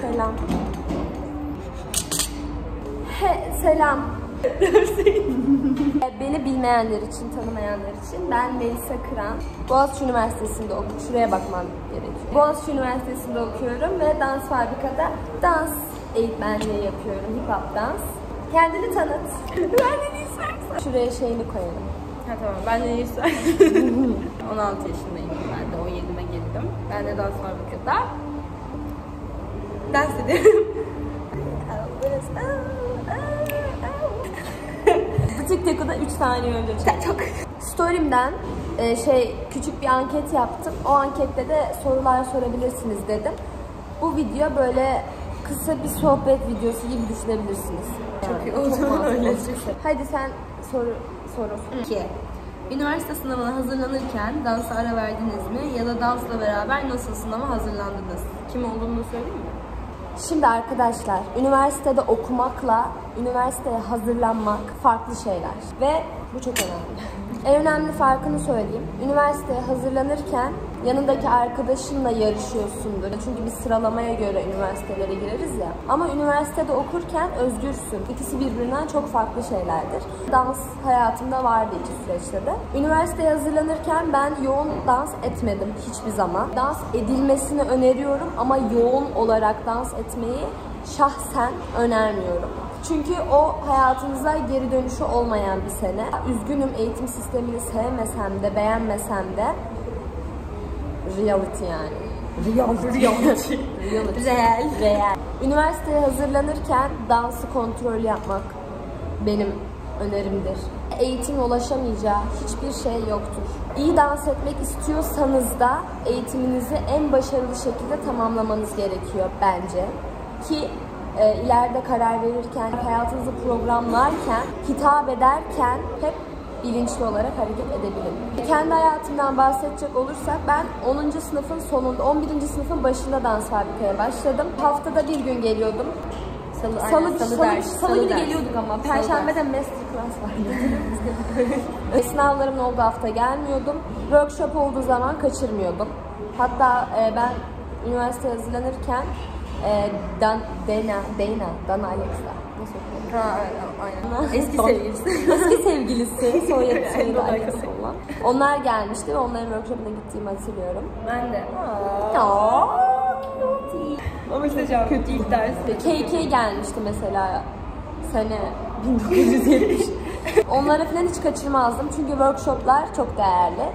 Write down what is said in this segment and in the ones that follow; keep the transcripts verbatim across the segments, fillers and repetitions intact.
Selam. He, selam. Beni bilmeyenler için, tanımayanlar için ben Melisa Kıran. Boğaziçi Üniversitesi'nde okuyorum. Şuraya bakmam gerekiyor. Boğaziçi Üniversitesi'nde okuyorum ve Dans Fabrika'da dans eğitmenliği yapıyorum. Hip hop dans. Kendini tanıt. Ben de Nisa. Şuraya şeyini koyalım. Ha tamam, ben de Nisa. on altı yaşındayım, ben de on yedime girdim. Ben de Dans Fabrika'da dans ediyorum. Bu TikTok'da üç saniye önce çok. Story'imden e, şey küçük bir anket yaptım. O ankette de sorular sorabilirsiniz dedim. Bu video böyle kısa bir sohbet videosu gibi düşünebilirsiniz. Çok iyi oldu öyle. Hadi sen soru soru. iki. Üniversite sınavına hazırlanırken dansa ara verdiniz mi? Ya da dansla beraber nasıl sınava hazırlandınız? Kim olduğunu söyleyeyim mi? Şimdi arkadaşlar, üniversitede okumakla üniversiteye hazırlanmak farklı şeyler ve bu çok önemli. En önemli farkını söyleyeyim. Üniversiteye hazırlanırken yanındaki arkadaşınla yarışıyorsundur. Çünkü bir sıralamaya göre üniversitelere gireriz ya. Ama üniversitede okurken özgürsün. İkisi birbirinden çok farklı şeylerdir. Dans hayatımda vardı iki süreçte de. Üniversiteye hazırlanırken ben yoğun dans etmedim hiçbir zaman. Dans edilmesini öneriyorum ama yoğun olarak dans etmeyi şahsen önermiyorum. Çünkü o hayatınıza geri dönüşü olmayan bir sene. Üzgünüm, eğitim sistemini sevmesem de, beğenmesem de reality yani. Reality. Reality. Reality. Real. Real. Üniversiteye hazırlanırken dansı kontrol yapmak benim önerimdir. Eğitime ulaşamayacağı hiçbir şey yoktur. İyi dans etmek istiyorsanız da eğitiminizi en başarılı şekilde tamamlamanız gerekiyor bence. Ki e, ileride karar verirken, hayatınızı programlarken, hitap ederken hep bilinçli olarak hareket edebilin. Kendi hayatımdan bahsedecek olursak ben onuncu sınıfın sonunda, on birinci sınıfın başında Dans Fabrika'ya başladım. Haftada bir gün geliyordum. Salı, Salı, aynen, salı, salı, salı, ders, salı, salı günü ders. geliyorduk ama Perşembe'de masterclass vardı. Sınavlarımın olduğu hafta gelmiyordum. Workshop olduğu zaman kaçırmıyordum. Hatta e, ben üniversiteye hazırlanırken e, Dan, Dana, Dana, Dana Alexa. Nasıl okuyorum? Ha, aynen. Eski sevgilisi. Eski sevgilisi, soyadı soyadı Alexa olan. Onlar gelmişti ve onların workshop'una gittiğimi hatırlıyorum. Ben de. Aa. Ama işte çok kötü ilk ders. K K gelmişti mesela sene bin dokuz yüz yetmiş. Onlara falan hiç kaçırmazdım çünkü workshoplar çok değerli.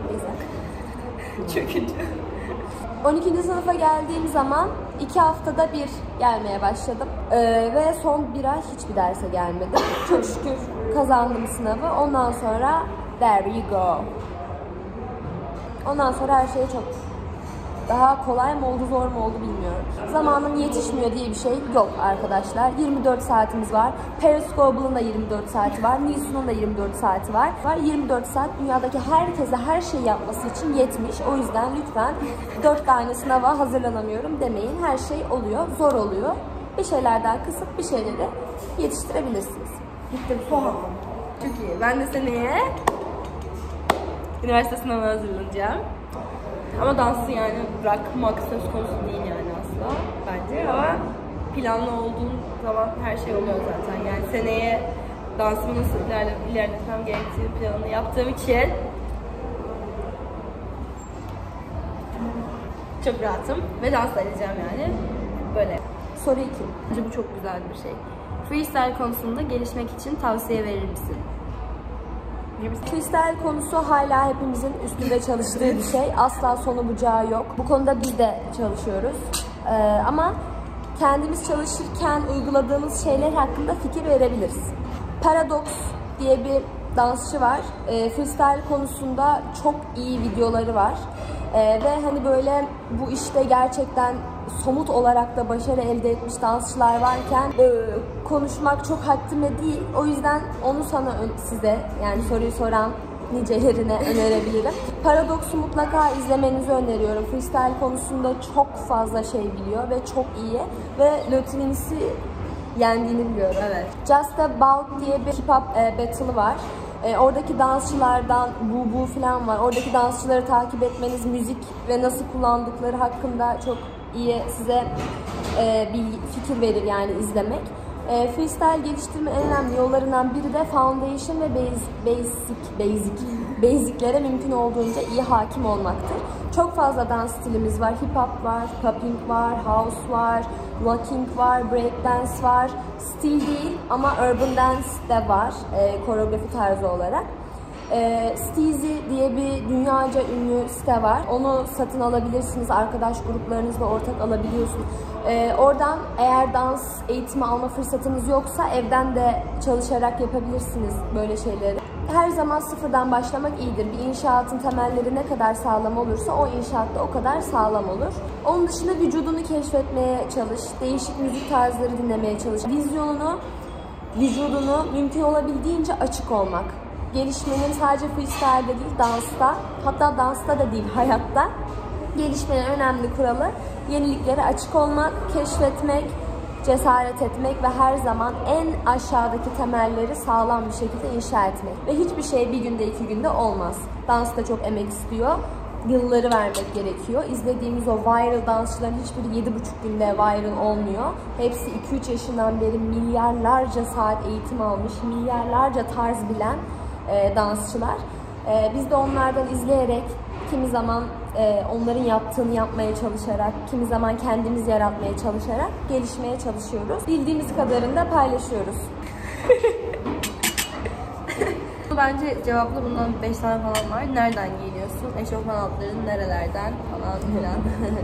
Çok kötü. on ikinci sınıfa geldiğim zaman iki haftada bir gelmeye başladım. Ee, ve son bir ay hiçbir derse gelmedim. Çok şükür kazandım sınavı. Ondan sonra there you go. Ondan sonra her şey çok daha kolay mı oldu, zor mu oldu bilmiyorum. Zamanım yetişmiyor diye bir şey yok arkadaşlar. yirmi dört saatimiz var. Periscope'un da yirmi dört saati var. Nisu'nun da yirmi dört saati var. Var yirmi dört saat dünyadaki herkese her şeyi yapması için yetmiş. O yüzden lütfen dört tane sınava hazırlanamıyorum demeyin. Her şey oluyor, zor oluyor. Bir şeylerden kısıp bir şeyleri yetiştirebilirsiniz. Gittim soğan. Çok iyi. Ben de seneye üniversite sınavına hazırlanacağım. Ama dansı yani bırakmak söz konusu değil yani asla bence, ama planlı olduğun zaman her şey oluyor zaten. Yani seneye dansımı nasıl ilerle, ilerletmem gerektiği planını yaptığım için çok rahatım ve dans edeceğim yani. Böyle. Soru iki. Bence bu çok güzel bir şey. Freestyle konusunda gelişmek için tavsiye verir misin? Freestyle konusu hala hepimizin üstünde çalıştığı bir şey. Asla sonu bucağı yok. Bu konuda biz de çalışıyoruz. Ee, ama kendimiz çalışırken uyguladığımız şeyler hakkında fikir verebiliriz. Paradox diye bir dansçı var. Ee, freestyle konusunda çok iyi videoları var. Ee, ve hani böyle bu işte gerçekten somut olarak da başarı elde etmiş dansçılar varken e, konuşmak çok haddime değil. O yüzden onu sana size, yani soruyu soran nicelerine önerebilirim. Paradox'u mutlaka izlemenizi öneriyorum. Freestyle konusunda çok fazla şey biliyor ve çok iyi ve Lotinims'i yendiğini biliyorum. Evet. Just About diye bir hip hop e, battle'ı var. E, oradaki dansçılardan bu bu falan var. Oradaki dansçıları takip etmeniz, müzik ve nasıl kullandıkları hakkında çok iyi size e, bilgi, fikir verir yani izlemek. E, freestyle geliştirme en önemli yollarından biri de foundation ve basic, basic, basic, basiclere mümkün olduğunca iyi hakim olmaktır. Çok fazla dans stilimiz var. Hip hop var, popping var, house var, rocking var, break dance var. Stil değil ama urban dance de var e, koreografi tarzı olarak. E, Steezy diye bir dünyaca ünlü site var. Onu satın alabilirsiniz. Arkadaş gruplarınızla ortak alabiliyorsunuz. E, oradan eğer dans eğitimi alma fırsatınız yoksa evden de çalışarak yapabilirsiniz böyle şeyleri. Her zaman sıfırdan başlamak iyidir. Bir inşaatın temelleri ne kadar sağlam olursa o inşaat da o kadar sağlam olur. Onun dışında vücudunu keşfetmeye çalış. Değişik müzik tarzları dinlemeye çalış. Vizyonunu, vücudunu mümkün olabildiğince açık olmak. Gelişmenin sadece freestyle'de değil, dansta, hatta dansta da değil, hayatta gelişmenin önemli kuralı yeniliklere açık olmak, keşfetmek, cesaret etmek ve her zaman en aşağıdaki temelleri sağlam bir şekilde inşa etmek. Ve hiçbir şey bir günde iki günde olmaz. Dans da çok emek istiyor. Yılları vermek gerekiyor. İzlediğimiz o viral dansçıların hiçbiri yedi buçuk günde viral olmuyor. Hepsi iki üç yaşından beri milyarlarca saat eğitim almış, milyarlarca tarz bilen e, dansçılar. E, biz de onlardan izleyerek, kimi zaman e, onların yaptığını yapmaya çalışarak, kimi zaman kendimiz yaratmaya çalışarak gelişmeye çalışıyoruz. Bildiğimiz kadarını da paylaşıyoruz. Bence cevaplı bundan beş tane falan var. Nereden giyiniyorsun? Eşofman altların nerelerden falan filan.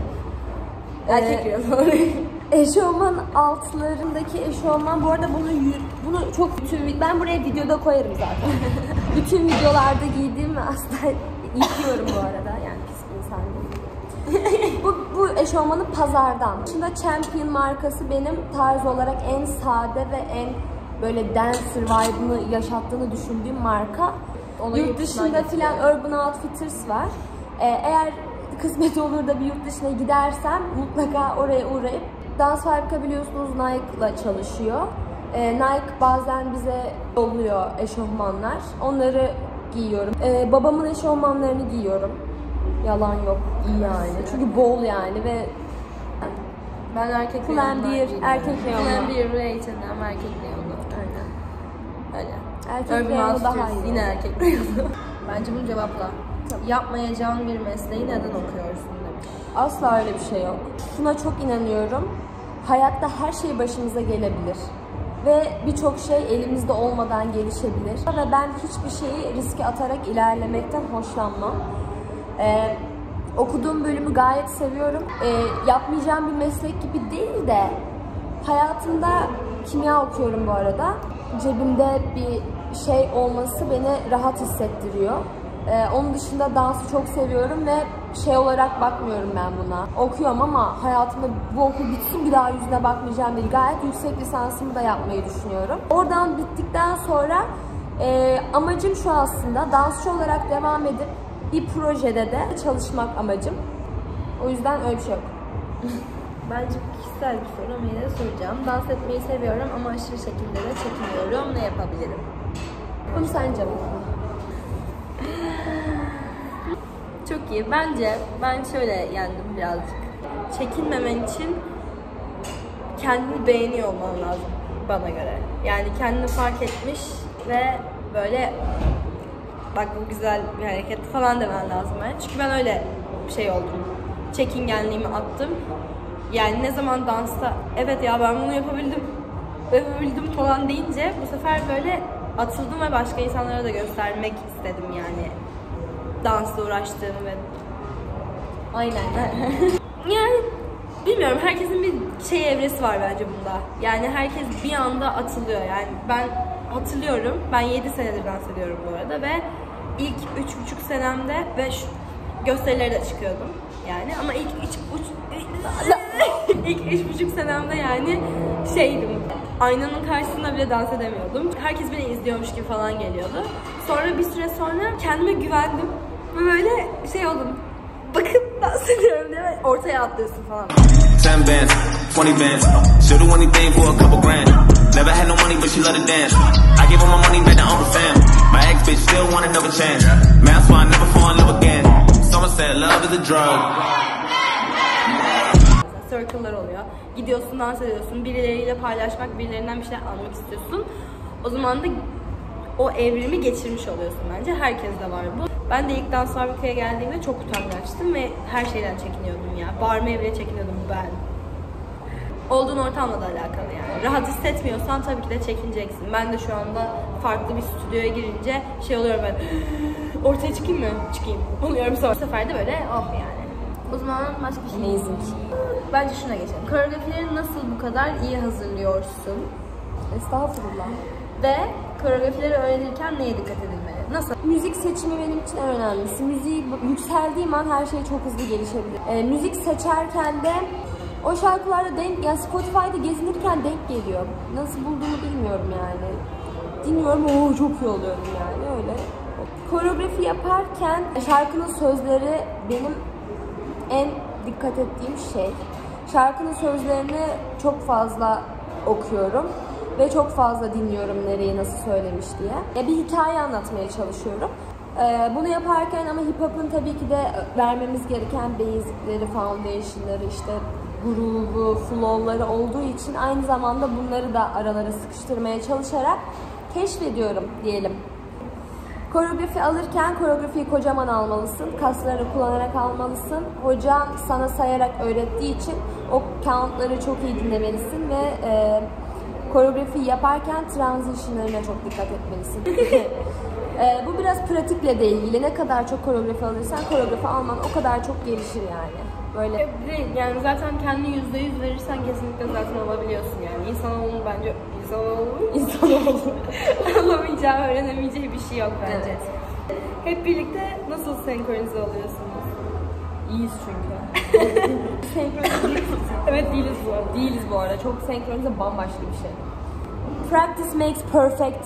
Erkek rüyaları. Eşofman altlarındaki eşofman, bu arada bunu bunu çok bütün, ben buraya videoda koyarım zaten. Bütün videolarda giydiğim aslında yıkıyorum bu arada, yani pis bir insan değilim. bu, bu eşofmanı pazardan. Şimdi Champion markası benim tarz olarak en sade ve en böyle dancer vibe'ını yaşattığını düşündüğüm marka. Ona yurt dışında filan Urban Outfitters var. Ee, eğer kısmet olur da bir yurt dışına gidersem mutlaka oraya uğrayıp, Dans Fabrika biliyorsunuz Nike'la çalışıyor. Ee, Nike bazen bize yolluyor eşofmanlar. Onları giyiyorum. Ee, babamın eşofmanlarını giyiyorum. Yalan yok, iyi yani. Çünkü bol yani ve ben erkek reyonlar giyiyorum. Erkek reyonlar. Pull&Bear ve H and M erkek reyonu. Aynen. Öyle. Erkek reyonu daha iyi. Yine erkek reyonu. Bence bunu cevapla. Tabii. Yapmayacağın bir mesleği neden okuyorsun demiş. Asla öyle bir şey yok. Şuna çok inanıyorum. Hayatta her şey başımıza gelebilir. Ve birçok şey elimizde olmadan gelişebilir. Ve ben hiçbir şeyi riske atarak ilerlemekten hoşlanmam. Ee, okuduğum bölümü gayet seviyorum. Ee, yapmayacağım bir meslek gibi değil de hayatımda kimya okuyorum bu arada. Cebimde bir şey olması beni rahat hissettiriyor. Ee, onun dışında dansı çok seviyorum ve şey olarak bakmıyorum ben buna. Okuyorum ama hayatımda bu okul bitsin bir daha yüzüne bakmayacağım değil. Gayet yüksek lisansımı da yapmayı düşünüyorum. Oradan bittikten sonra e, amacım şu aslında, dansçı olarak devam edip bir projede de çalışmak amacım. O yüzden öyle bir şey yok. Bence kişisel bir soru ama yine de soracağım. Dans etmeyi seviyorum ama aşırı şekilde de çekiniyorum. Ne yapabilirim? Bunu sen cevapla. Çok iyi. Bence ben şöyle yendim birazcık. Çekinmemen için kendini beğeniyor olman lazım bana göre. Yani kendini fark etmiş ve böyle bak bu güzel bir hareket falan demen lazım ben. Çünkü ben öyle bir şey oldum. Çekingenliğimi attım. Yani ne zaman dansta evet ya ben bunu yapabildim, yapabildim falan deyince bu sefer böyle atıldım ve başka insanlara da göstermek istedim yani. Dansla uğraştığımı ve aynen. Yani bilmiyorum, herkesin bir şey evresi var bence bunda. Yani herkes bir anda atılıyor. Yani ben hatırlıyorum, ben yedi senedir dans ediyorum bu arada ve ilk üç buçuk senemde ve şu gösterilere de çıkıyordum yani, ama ilk üç uç ilk üç buçuk senemde yani şeydim, aynanın karşısında bile dans edemiyordum. Herkes beni izliyormuş gibi falan geliyordu. Sonra bir süre sonra kendime güvendim ve böyle şey oldum. Bakın dans ediyorum değil mi? Ortaya atlıyorsun falan. ten bands, twenty bands. She'll do anything for a couple grand. Never had no money but she love to dance. I give her my money back to Uncle Sam. My ex bitch still want another chance. Man, that's why I never fall in love again. Someone said love is a drug. circle'lar oluyor. Gidiyorsun, dans ediyorsun, birileriyle paylaşmak, birilerinden bir şeyler almak istiyorsun. O zaman da o evrimi geçirmiş oluyorsun bence. Herkeste var bu. Ben de ilk dans fabrikaya geldiğimde çok utangaçtım ve her şeyden çekiniyordum ya. Bağırmaya bile çekiniyordum ben. Olduğun ortamla da alakalı yani. Rahat hissetmiyorsan tabii ki de çekineceksin. Ben de şu anda farklı bir stüdyoya girince şey oluyorum ben. Ortaya çıkayım mı? Çıkayım. Oluyorum sonra. Bu sefer de böyle oh yani. O zaman başka bir şey. Amazing. Bence şuna geçelim. Koreografileri nasıl bu kadar iyi hazırlıyorsun? Estağfurullah. Ve koreografileri öğrenirken neye dikkat edilmeli? Nasıl? Müzik seçimi benim için en önemlisi. Müziği yükseldiğim an her şey çok hızlı gelişebilir. E, müzik seçerken de o şarkılarda denk, yani Spotify'da gezinirken denk geliyor. Nasıl bulduğumu bilmiyorum yani. Dinliyorum, ooo çok iyi oluyorum yani öyle. Koreografi yaparken şarkının sözleri benim en dikkat ettiğim şey. Şarkının sözlerini çok fazla okuyorum ve çok fazla dinliyorum nereyi nasıl söylemiş diye. Ya bir hikaye anlatmaya çalışıyorum. Ee, bunu yaparken ama hip hop'un tabii ki de vermemiz gereken basic'leri, foundation'ları, işte groove'u, flow'ları olduğu için aynı zamanda bunları da aralara sıkıştırmaya çalışarak keşfediyorum diyelim. Koreografi alırken koreografiyi kocaman almalısın, kaslarını kullanarak almalısın. Hocan sana sayarak öğrettiği için o count'ları çok iyi dinlemelisin ve e, koreografi yaparken transition'larına çok dikkat etmelisin. e, bu biraz pratikle de ilgili. Ne kadar çok koreografi alırsan koreografi alman o kadar çok gelişir yani. Böyle. Yani zaten kendi yüzde yüz verirsen kesinlikle zaten olabiliyorsun yani. İnsanoğlunun bence insanoğlu insanoğlu alamayacağı, öğrenemeyeceği bir şey yok bence. Evet. Hep birlikte nasıl senkronize oluyorsunuz? İyiyiz çünkü. Senkronize değiliz. Evet değiliz bu arada. Değiliz bu arada. Çok senkronize bambaşka bir şey. Practice makes perfect.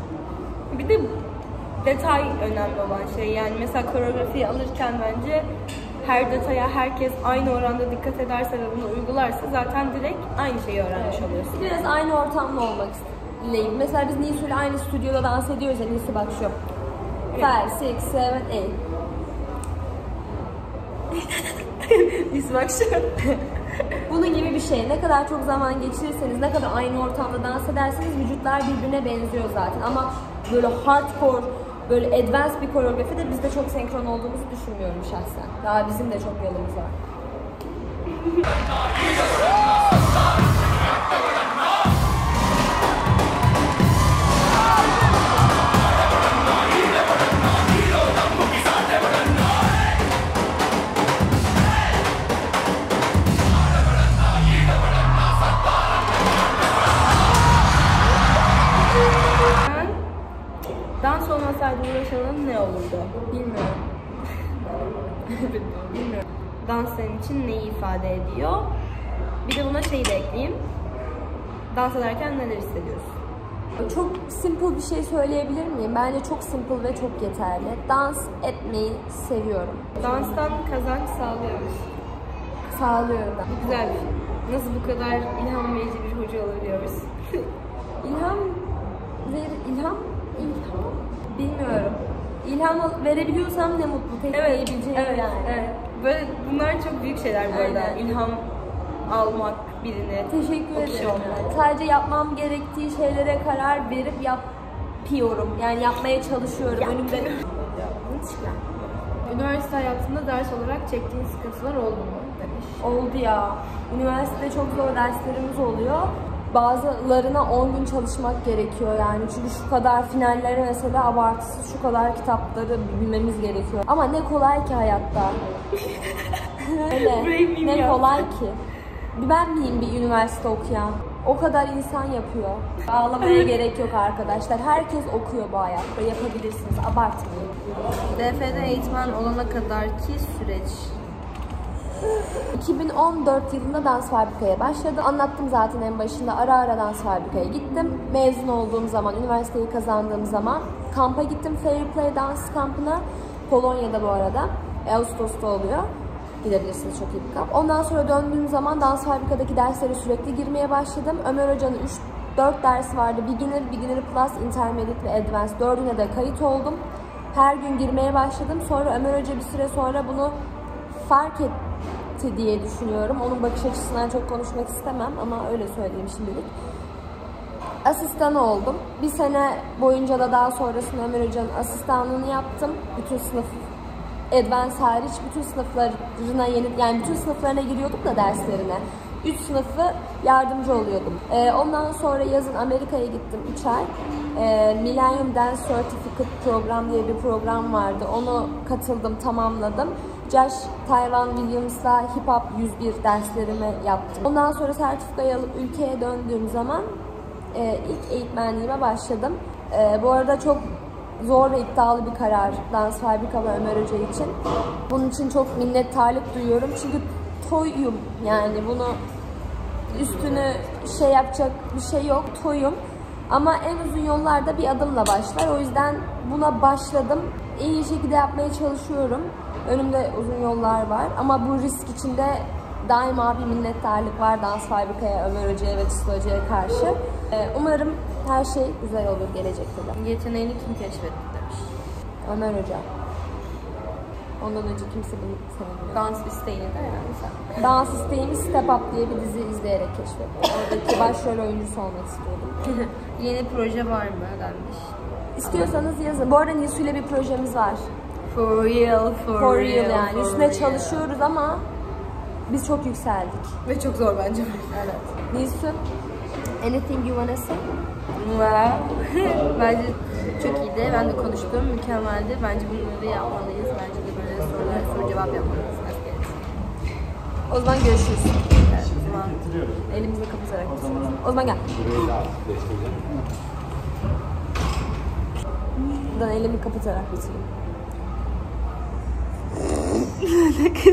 Bir de detay önemli olan şey. Yani mesela koreografiyi alırken bence her detaya herkes aynı oranda dikkat ederse ve bunu uygularsa zaten direkt aynı şeyi öğrenmiş evet. oluyorsun. Biraz yani aynı ortamda olmak isteyeyim. Mesela biz Nisu'yla aynı stüdyoda dans ediyoruz ya. Nisu bak şu. five, six, seven, eight. Nisu bak şu. Bunun gibi bir şey. Ne kadar çok zaman geçirirseniz, ne kadar aynı ortamda dans ederseniz vücutlar birbirine benziyor zaten. Ama böyle hardcore, böyle advanced bir koreografide biz de çok senkron olduğumuzu düşünmüyorum şahsen. Daha bizim de çok yolumuz var. Dans olmasaydı uğraşalım ne olurdu? Bilmiyorum. Bilmiyorum. Dans senin için neyi ifade ediyor? Bir de buna şeyi de ekleyeyim. Dans ederken neler hissediyorsun? Çok simple bir şey söyleyebilir miyim? Bence çok simple ve çok yeterli. Dans etmeyi seviyorum. Danstan kazanç sağlıyor musun? Sağlıyorum da. Güzel bir şey. Nasıl bu kadar ilham verici bir hoca olabiliyoruz? İlham ver, ilham, ilham bilmiyorum. İlham verebiliyorsam ne mutlu. Tek Evet, diyebileceğim evet, yani. evet. Böyle bunlar çok büyük şeyler bu arada. Aynen. İlham almak birine. Teşekkür o kişi ederim. olmak. Sadece yapmam gerektiği şeylere karar verip yapıyorum. Yani yapmaya çalışıyorum. Yap. Önümde Üniversite hayatında ders olarak çektiğin sıkıntılar oldu mu? Demiş. oldu ya. Üniversitede çok zor derslerimiz oluyor. Bazılarına on gün çalışmak gerekiyor yani. Çünkü şu kadar finallere mesela abartısız şu kadar kitapları bilmemiz gerekiyor. Ama ne kolay ki hayatta. Öyle. Ne kolay ki. Ben miyim bir üniversite okuyan? O kadar insan yapıyor. Ağlamaya gerek yok arkadaşlar. Herkes okuyor bu hayatta. Yapabilirsiniz. Abartmayın. D F'de eğitmen olana kadarki süreç. iki bin on dört yılında dans fabrikaya başladım. Anlattım zaten en başında. Ara ara dans fabrikaya gittim. Mezun olduğum zaman, üniversiteyi kazandığım zaman kampa gittim. Fair Play dans kampına. Polonya'da bu arada. Ağustos'ta oluyor. Gidebilirsiniz, çok iyi bir kamp. Ondan sonra döndüğüm zaman dans fabrikadaki derslere sürekli girmeye başladım. Ömer Hoca'nın üç dört dersi vardı. Beginner, Beginner Plus, Intermediate ve Advanced. Dördüne de kayıt oldum. Her gün girmeye başladım. Sonra Ömer Hoca bir süre sonra bunu fark etti. bitti diye düşünüyorum. Onun bakış açısından çok konuşmak istemem ama öyle söyleyeyim şimdilik. Asistan oldum. Bir sene boyunca da daha sonrasında Ömer Hoca'nın asistanlığını yaptım. Bütün sınıf, advance hariç bütün sınıflarına yeni, yani bütün sınıflarına giriyordum da derslerine. Üç sınıfı yardımcı oluyordum. Ee, ondan sonra yazın Amerika'ya gittim üç ay. Ee, Millennium Dance Certificate program diye bir program vardı. Onu katıldım, tamamladım. Josh Tayvan Williams'la Hip Hop yüz bir derslerimi yaptım. Ondan sonra sertifikayı alıp ülkeye döndüğüm zaman e, ilk eğitmenliğime başladım. E, bu arada çok zor ve iddialı bir karar Dans Fabrika ve Ömer Hoca için. Bunun için çok minnettarlık duyuyorum. Çünkü toyum, yani bunu üstünü şey yapacak bir şey yok, toyum. Ama en uzun yollarda bir adımla başlar. O yüzden buna başladım. İyi şekilde yapmaya çalışıyorum. Önümde uzun yollar var ama bu risk içinde daima bir minnettarlık var Dans Fabrika'ya, Ömer Hoca'ya ve Çisli Hoca'ya karşı. Umarım her şey güzel olur gelecekte de. Yeteneğini kim keşfetti demiş. Ömer Hoca. Ondan önce kimse bunu sevmiyor. Dans isteğini de yani sen. Dans isteğimi Step Up diye bir dizi izleyerek keşfettim. Oradaki başrol oyuncusu olmak istiyordum. Yeni proje var mı denmiş. İstiyorsanız yazın. Bu arada Nisu ile bir projemiz var. For real, for, For real, real yani. for Üstüne real. çalışıyoruz ama biz çok yükseldik. Ve çok zor bence. Evet. Nisu, anything you wanna say? Wow. Bence çok iyiydi. Ben de konuştum. Mükemmeldi. Bence bunları yapmalıyız. Bence de böyle sorular, soru cevap yapmalıyız. O zaman görüşürüz. Evet, o zaman Elimizi kapatarak geçiyoruz. O zaman gel. Buradan elimi kapatarak bitireyim.